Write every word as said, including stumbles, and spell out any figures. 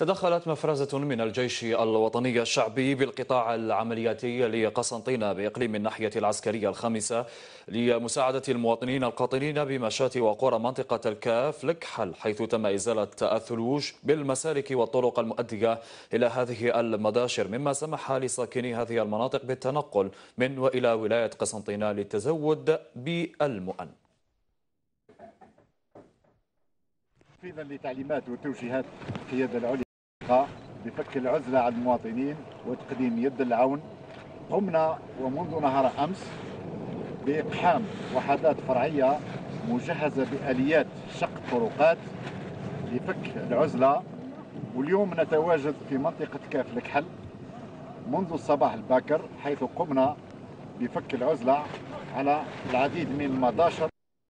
تدخلت مفرزة من الجيش الوطني الشعبي بالقطاع العملياتي لقسنطينة بإقليم الناحية العسكرية الخامسة لمساعدة المواطنين القاطنين بمشاة وقرى منطقة الكاف لكحل، حيث تم إزالة الثلوج بالمسالك والطرق المؤدية إلى هذه المداشر، مما سمح لساكني هذه المناطق بالتنقل من وإلى ولاية قسنطينة للتزود بالمؤن. تنفيذا لتعليمات وتوجيهات القيادة العليا بفك العزلة عن المواطنين وتقديم يد العون، قمنا ومنذ نهار أمس بإقحام وحدات فرعية مجهزة بآليات شق الطرقات لفك العزلة، واليوم نتواجد في منطقة كاف لكحل منذ الصباح الباكر، حيث قمنا بفك العزلة على العديد من المداشر